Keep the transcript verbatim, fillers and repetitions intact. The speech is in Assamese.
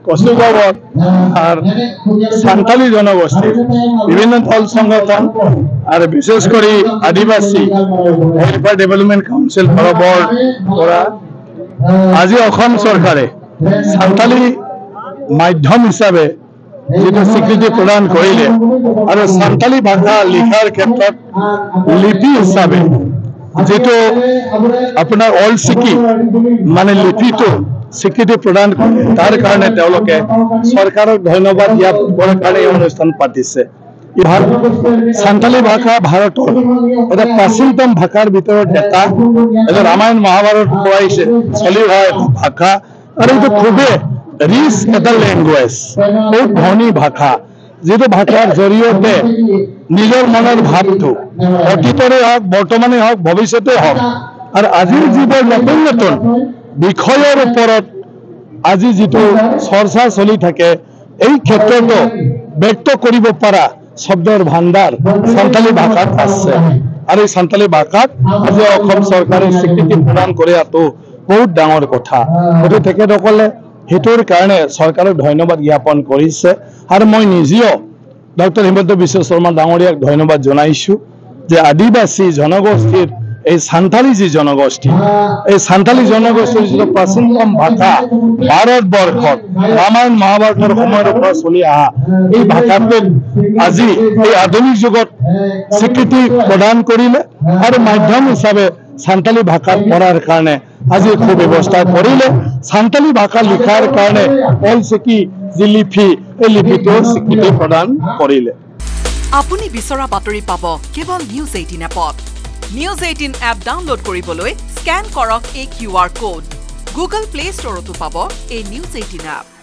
কচুগাঁৱত আর সান্তালী জনগোষ্ঠী বিভিন্ন দল সংগঠন আর বিশেষ করে আদিবাসী ওয়েলফেয়ার ডেভেলপমেন্ট কাউন্সিল তরফৰ পৰা আজি অসম চৰকাৰে সান্তালী মাধ্যম হিসাবে যেটা স্বীকৃতি প্রদান করিলে আর সান্তালী ভাষা লিখার ক্ষেত্রে লিপি হিসাবে যেটো আপনার অল সিকি মানে লিপিটো স্বীকৃতি প্রদান করে তার কারণে তেওঁলোকে সরকারক ধন্যবাদ দিয়াৰ কাৰণে এই অনুষ্ঠান পাতিছে। সান্তালী ভাষা ভারতের এটা প্রাচীনতম ভাষার ভিতৰত এটা এটা রামায়ণ মহাভারত পড়াইছে চলি হয় ভাষা আর এটা খুবই রিচ এটা ল্যাঙ্গুয়েজ খুব ধনী ভাষা যেটো ভাষার জৰিয়তে নিজৰ মনৰ ভাৱটো অতীতৰে হওক বৰ্তমানে হওক ভৱিষ্যতে হওক আর আজিৰ যিবোৰ নতুন নতুন বিষয়ৰ ওপৰত আজি যেটো চৰ্চা চলি থাকে এই ক্ষেত্ৰতো ব্যক্ত কৰিব পৰা শব্দৰ ভাণ্ডাৰ সান্তালী ভাষাত আছে আর এই সান্তালী ভাষাত আজি অসম চৰকাৰে স্বীকৃতি প্ৰদান কৰাটো বহুত ডাঙৰ কথা। গতিকে তেখেতসকলে হেতুৰ কাৰণে চৰকাৰক ধন্যবাদ জ্ঞাপন কৰিছে আর মই নিজেও ডক্টর হিমন্ত বিশ্ব শর্মা ডাঙৰীয়াক ধন্যবাদ জনাইছো যে আদিবাসী জনগোষ্ঠীর এই সান্তালী যে জনগোষ্ঠী এই সান্তালী জনগোষ্ঠীর যে প্রাচীনতম ভাষা ভারতবর্ষত রামায়ণ মহাভারতের সময়ের পৰা চলি আহা এই ভাষাটোক আজি এই আধুনিক যুগত স্বীকৃতি প্রদান করিলে আর মাধ্যম হিসাবে সান্তালী ভাষা পড়ার কারণে আজি সুব্যৱস্থা কৰিলে সান্তালী ভাষা লিখাৰ কাৰণে অল সিকি যে লিপি এই লিপিটোৰ স্বীকৃতি প্ৰদান কৰিলে। আপুনি বিচৰা বাতৰি পাব কেৱল নিউজ এইটিন এপত। নিউজ এইটিন এপ ডাউনলোড কৰিবলৈ স্ক্যান কৰক এই Q R code. Google play ষ্টৰতো পাব এই নিউজ এইটিন এপ।